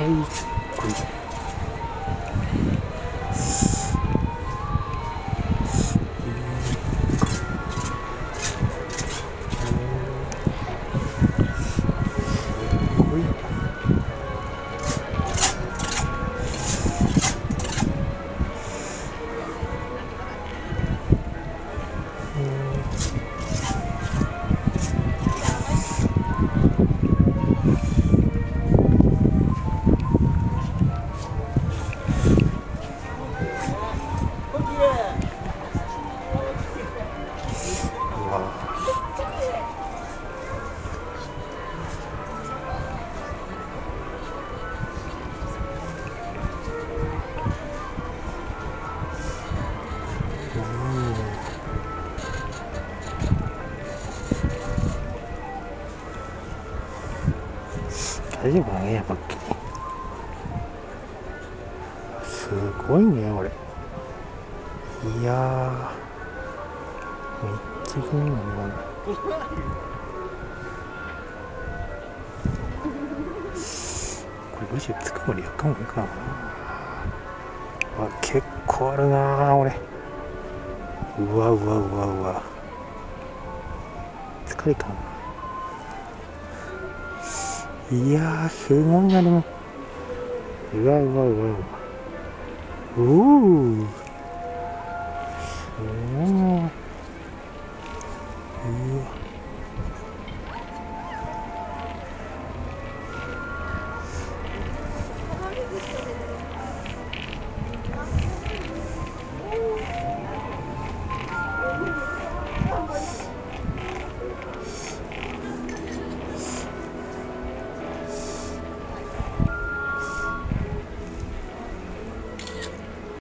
ごい。大丈夫かね、やっぱすごいね、これ。いやー、めっちゃ気になるな。これ、もしつくまでやっかもいいかな。結構あるなー、俺。うわうわうわうわ。疲れかな。いやー、すごいな、でも。うわうわうわうわ。おー。すごいな。うわ。